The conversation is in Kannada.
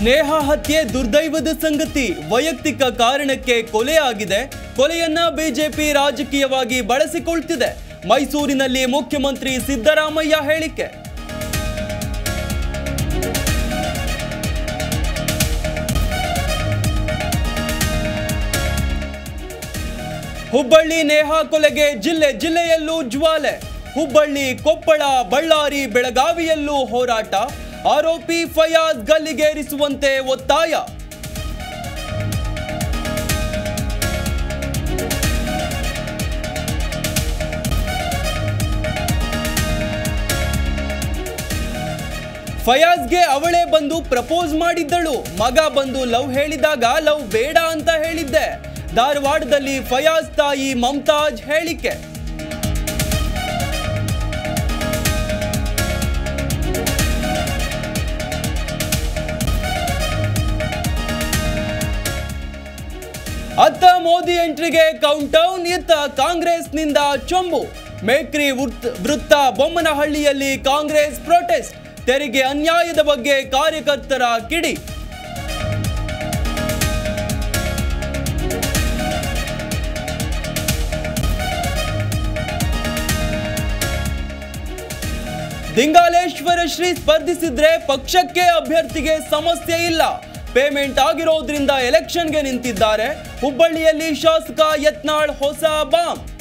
ನೇಹಾ ಹತ್ಯೆ ದುರ್ದೈವದ ಸಂಗತಿ. ವೈಯಕ್ತಿಕ ಕಾರಣಕ್ಕೆ ಕೊಲೆ ಆಗಿದೆ. ಕೊಲೆಯನ್ನ ಬಿಜೆಪಿ ರಾಜಕೀಯವಾಗಿ ಬಳಸಿಕೊಳ್ತಿದೆ. ಮೈಸೂರಿನಲ್ಲಿ ಮುಖ್ಯಮಂತ್ರಿ ಸಿದ್ದರಾಮಯ್ಯ ಹೇಳಿಕೆ. ಹುಬ್ಬಳ್ಳಿ ನೇಹಾ ಕೊಲೆಗೆ ಜಿಲ್ಲೆಯಲ್ಲೂ ಜ್ವಾಲೆ. ಹುಬ್ಬಳ್ಳಿ, ಕೊಪ್ಪಳ, ಬಳ್ಳಾರಿ, ಬೆಳಗಾವಿಯಲ್ಲೂ ಹೋರಾಟ. ಆರೋಪಿ ಫಯಾಜ್ ಗಲ್ಲಿಗೇರಿಸುವಂತೆ ಒತ್ತಾಯ. ಫಯಾಜ್ಗೆ ಅವಳೇ ಬಂದು ಪ್ರಪೋಸ್ ಮಾಡಿದ್ದಳು. ಮಗ ಬಂದು ಲವ್ ಹೇಳಿದಾಗ ಲವ್ ಬೇಡ ಅಂತ ಹೇಳಿದ್ದೆ. ಧಾರವಾಡದಲ್ಲಿ ಫಯಾಜ್ ತಾಯಿ ಮಮತಾಜ್ ಹೇಳಿಕೆ. ಅತ್ತ ಮೋದಿ ಎಂಟ್ರಿಗೆ ಕೌಂಟ್ ಡೌನ್. ಇತ್ತ ಕಾಂಗ್ರೆಸ್ನಿಂದ ಚೊಂಬು. ಮೇಕ್ರಿ ವೃತ್ತ ಬೊಮ್ಮನಹಳ್ಳಿಯಲ್ಲಿ ಕಾಂಗ್ರೆಸ್ ಪ್ರೊಟೆಸ್ಟ್. ತೆರಿಗೆ ಅನ್ಯಾಯದ ಬಗ್ಗೆ ಕಾರ್ಯಕರ್ತರ ಕಿಡಿ. ದಿಂಗಾಲೇಶ್ವರ ಶ್ರೀ ಸ್ಪರ್ಧಿಸಿದ್ರೆ ಪಕ್ಷಕ್ಕೆ ಅಭ್ಯರ್ಥಿಗೆ ಸಮಸ್ಯೆ ಇಲ್ಲ. ಪೇಮೆಂಟ್ ಆಗಿರೋದ್ರಿಂದ ಎಲೆಕ್ಷನ್ಗೆ ನಿಂತಿದ್ದಾರೆ. ಹುಬ್ಬಳ್ಳಿಯಲ್ಲಿ ಶಾಸಕ ಯತ್ನಾಳ್ ಹೊಸ ಬಾಂಬ್.